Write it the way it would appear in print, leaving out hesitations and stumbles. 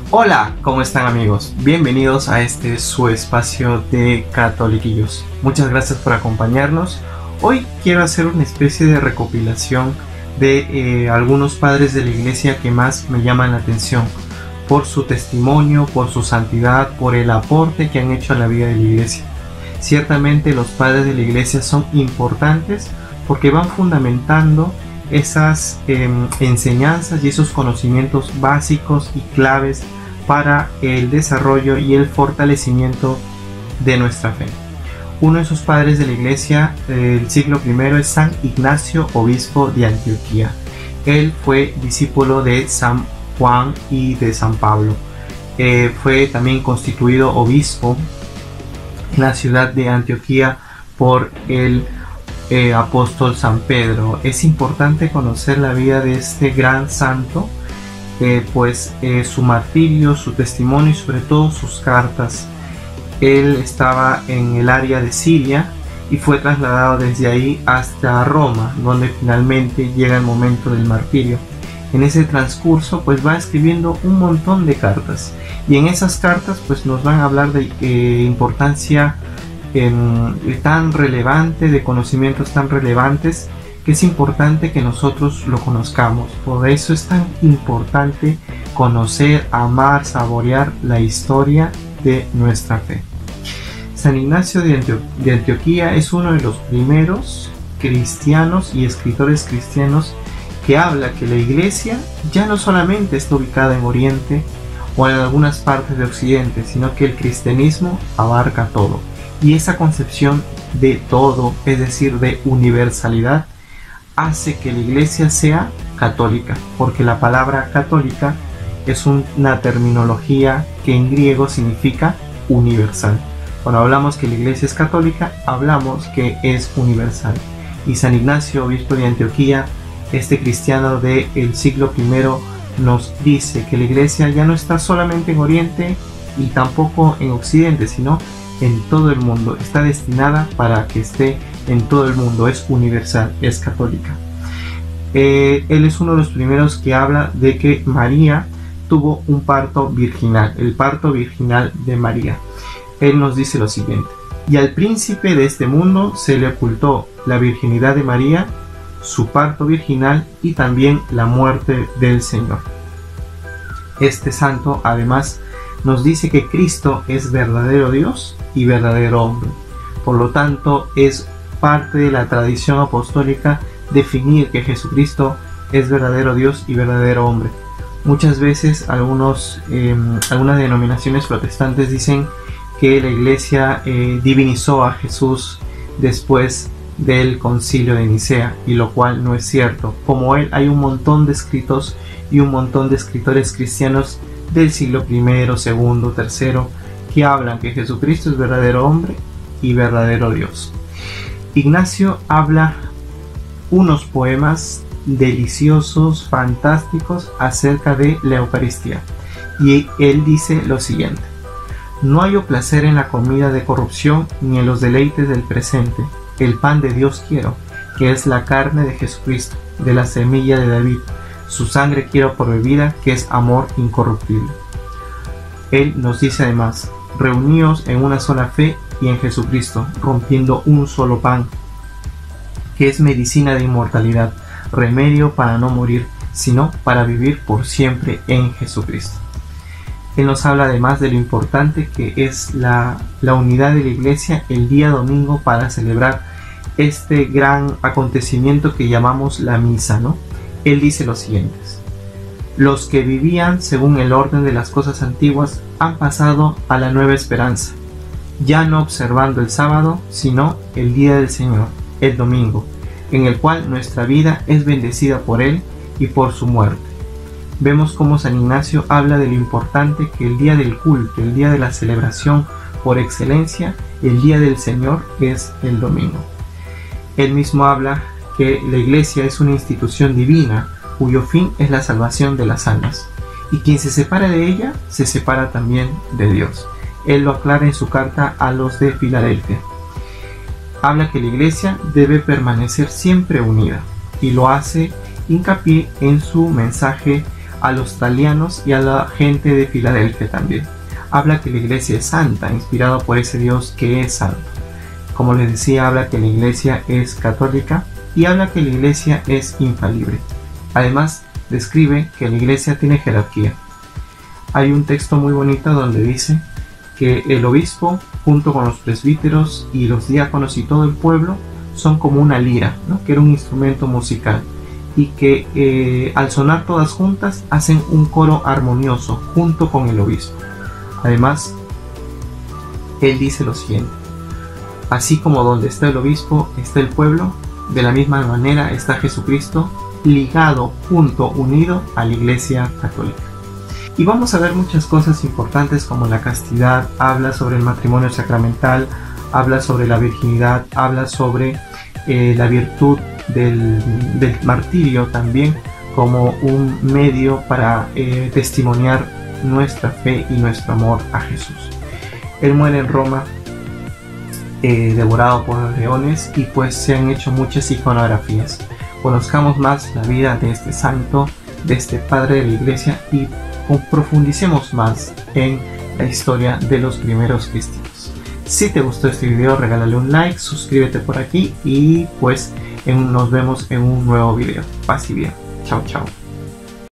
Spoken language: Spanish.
Hola, ¿cómo están amigos? Bienvenidos a su espacio de Catoliquillos. Muchas gracias por acompañarnos. Hoy quiero hacer una especie de recopilación de algunos padres de la iglesia que más me llaman la atención por su testimonio, por su santidad, por el aporte que han hecho a la vida de la iglesia. Ciertamente los padres de la iglesia son importantes porque van fundamentando esas enseñanzas y esos conocimientos básicos y claves para el desarrollo y el fortalecimiento de nuestra fe. Uno de esos padres de la iglesia del siglo I es San Ignacio, obispo de Antioquía. Él fue discípulo de San Juan y de San Pablo. Fue también constituido obispo en la ciudad de Antioquía por el apóstol San Pedro. Es importante conocer la vida de este gran santo, pues su martirio, su testimonio y sobre todo sus cartas. Él estaba en el área de Siria y fue trasladado desde ahí hasta Roma, donde finalmente llega el momento del martirio. En ese transcurso pues va escribiendo un montón de cartas, y en esas cartas pues nos van a hablar de importancia tan relevante, de conocimientos tan relevantes, que es importante que nosotros lo conozcamos. Por eso es tan importante conocer, amar, saborear la historia de nuestra fe. San Ignacio de Antioquía es uno de los primeros cristianos y escritores cristianos que habla que la iglesia ya no solamente está ubicada en Oriente o en algunas partes de Occidente, sino que el cristianismo abarca todo. Y esa concepción de todo, es decir, de universalidad, hace que la iglesia sea católica, porque la palabra católica es una terminología que en griego significa universal. Cuando hablamos que la iglesia es católica, hablamos que es universal. Y San Ignacio, obispo de Antioquía, este cristiano del siglo I, nos dice que la iglesia ya no está solamente en Oriente y tampoco en Occidente, sino en todo el mundo. Está destinada para que esté en todo el mundo, es universal, es católica. Él es uno de los primeros que habla de que María tuvo un parto virginal, el parto virginal de María. Él nos dice lo siguiente: y al príncipe de este mundo se le ocultó la virginidad de María, su parto virginal y también la muerte del Señor. Este santo además nos dice que Cristo es verdadero Dios y verdadero hombre. Por lo tanto, es parte de la tradición apostólica definir que Jesucristo es verdadero Dios y verdadero hombre. Muchas veces algunas denominaciones protestantes dicen que la iglesia divinizó a Jesús después del concilio de Nicea, y lo cual no es cierto. Como él hay un montón de escritos y un montón de escritores cristianos del siglo I, II, III que hablan que Jesucristo es verdadero hombre y verdadero Dios. Ignacio habla unos poemas deliciosos, fantásticos acerca de la Eucaristía, y él dice lo siguiente: no hallo placer en la comida de corrupción ni en los deleites del presente. El pan de Dios quiero, que es la carne de Jesucristo, de la semilla de David. Su sangre quiero por bebida, que es amor incorruptible. Él nos dice además: reuníos en una sola fe y en Jesucristo, rompiendo un solo pan, que es medicina de inmortalidad, remedio para no morir, sino para vivir por siempre en Jesucristo. Él nos habla además de lo importante que es la unidad de la iglesia el día domingo para celebrar este gran acontecimiento que llamamos la misa, ¿no? Él dice lo siguientes: los que vivían según el orden de las cosas antiguas han pasado a la nueva esperanza, ya no observando el sábado, sino el día del Señor, el domingo, en el cual nuestra vida es bendecida por Él y por su muerte. Vemos cómo San Ignacio habla de lo importante que el día del culto, el día de la celebración por excelencia, el día del Señor, es el domingo. Él mismo habla que la iglesia es una institución divina cuyo fin es la salvación de las almas, y quien se separa de ella se separa también de Dios. Él lo aclara en su carta a los de Filadelfia. Habla que la iglesia debe permanecer siempre unida, y lo hace hincapié en su mensaje a los talianos y a la gente de Filadelfia también. Habla que la iglesia es santa, inspirado por ese Dios que es santo. Como les decía, habla que la iglesia es católica y habla que la iglesia es infalible. Además, describe que la iglesia tiene jerarquía. Hay un texto muy bonito donde dice que el obispo, junto con los presbíteros y los diáconos y todo el pueblo, son como una lira, ¿no? Que era un instrumento musical, y que al sonar todas juntas hacen un coro armonioso junto con el obispo. Además, él dice lo siguiente: así como donde está el obispo está el pueblo, de la misma manera está Jesucristo ligado, junto, unido a la Iglesia Católica. Y vamos a ver muchas cosas importantes como la castidad, habla sobre el matrimonio sacramental, habla sobre la virginidad, habla sobre la virtud del martirio también como un medio para testimoniar nuestra fe y nuestro amor a Jesús. Él muere en Roma, devorado por los leones, y pues se han hecho muchas iconografías. Conozcamos más la vida de este santo, de este padre de la iglesia, y profundicemos más en la historia de los primeros cristianos. Si te gustó este video, regálale un like, suscríbete por aquí y pues nos vemos en un nuevo video. Paz y bien. Chao, chao.